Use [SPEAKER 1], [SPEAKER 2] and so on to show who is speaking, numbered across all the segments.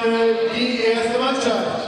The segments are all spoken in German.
[SPEAKER 1] für die erste Mannschaft.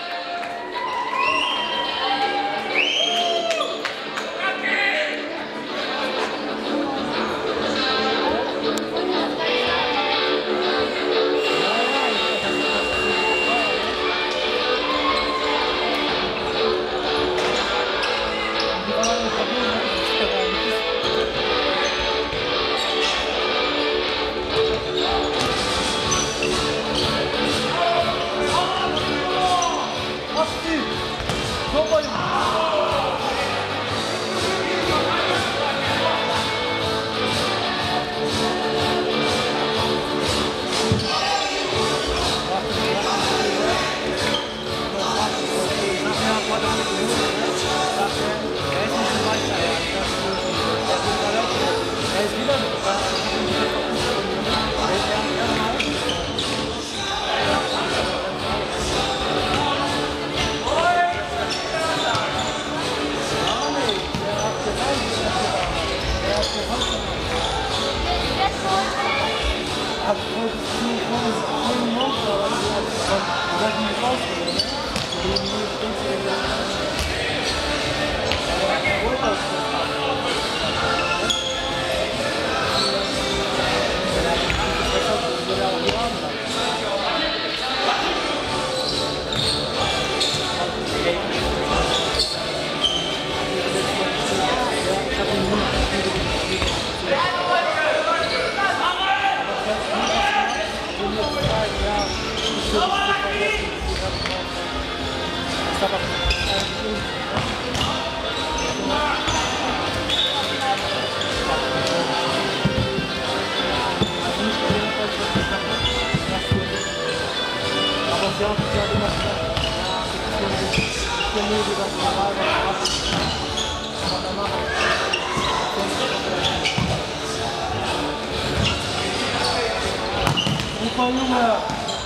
[SPEAKER 2] Super Junge!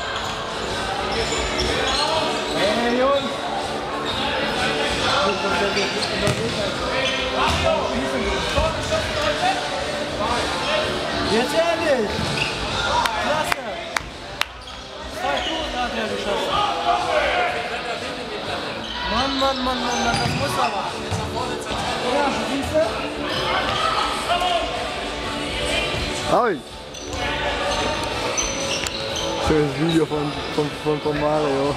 [SPEAKER 2] Hey Jungs! Jetzt ehrlich! Klasse! 2 Tote hat er geschossen! Mann, das muss aber! Ja, siehst du?
[SPEAKER 3] Hi! Schönes Video von Mario.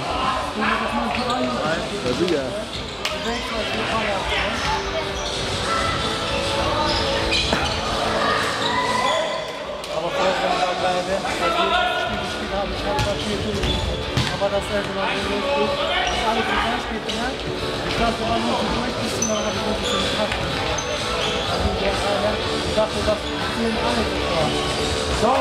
[SPEAKER 3] Ja, sicher.
[SPEAKER 2] Aber vorher, wenn wir dabei wären, Spiel haben, ich habe das Spiel durchgeführt. Aber das ist immer so gut, dass alle zusammen spielen, ne? Ich dachte, wir waren nur so durchgeführt, aber habe ich ein bisschen gehabt. Also ich dachte, das spielen alle sofort. So!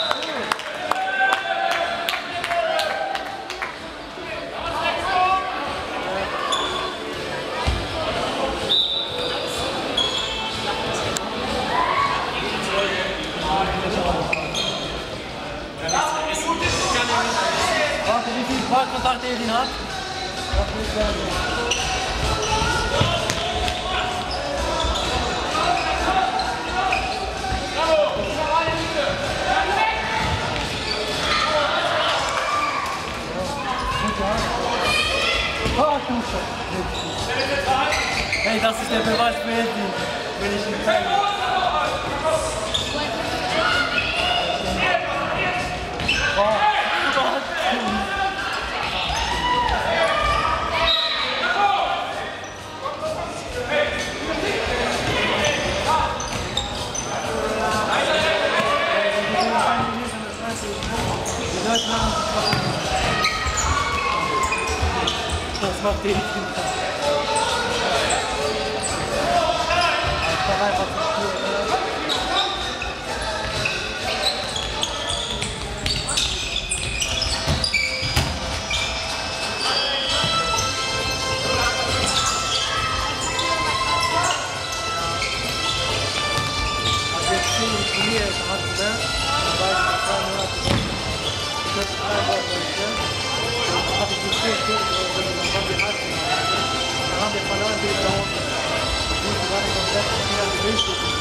[SPEAKER 2] Warte, wie viel Ballkontakt Edin hat? Das will ich sagen. Hey, das ist der Beweis für Edin, wenn ich ihn zeige. Das macht den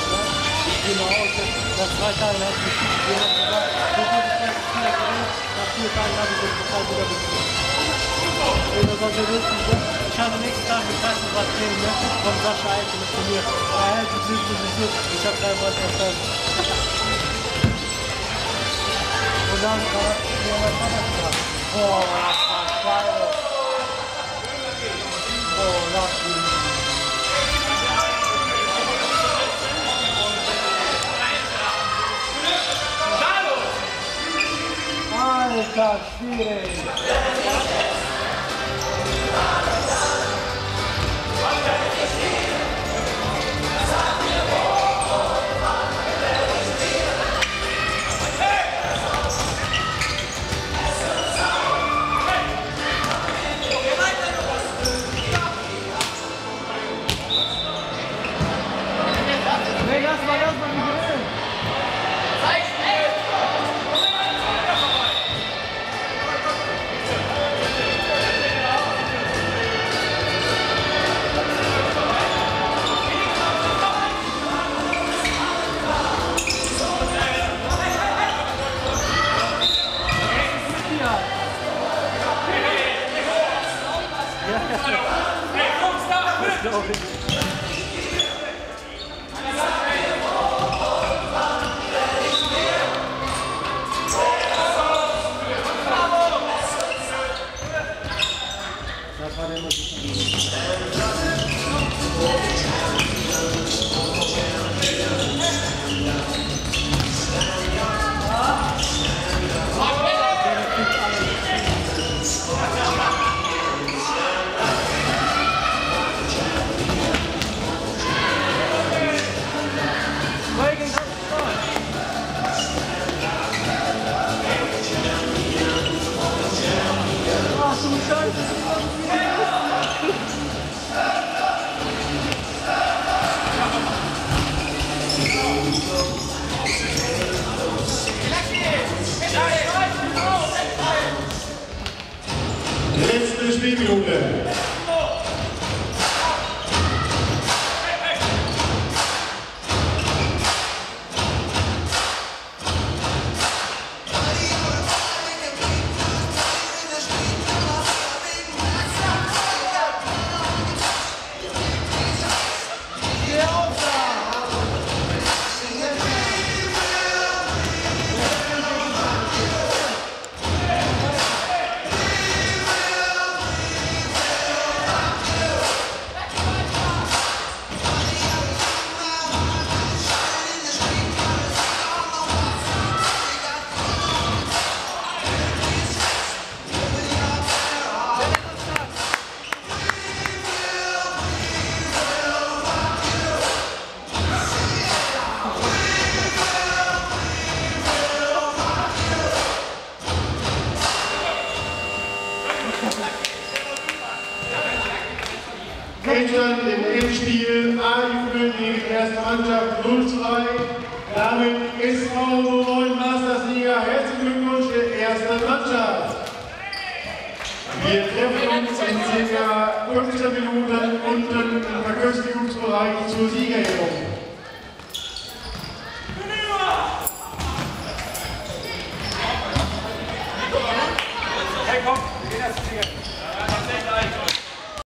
[SPEAKER 2] nach 2 Tagen hat mich gesagt, du bist das Spiel 4 Tagen habe ich den Pokal wieder bekommen. Das war sehr lustig. Ich habe nächsten Tag mit Kreis was sehen möchte, von Sascha Eich telefoniert. Du siehst sowieso, ich habe kein Wort verstanden. Und dann war mein Vater gesagt, boah, das war geil. Oh, das ist Alter Schwierig! Nee, lass mal nicht gewinnen! Das war der
[SPEAKER 1] Letzte Spielminute.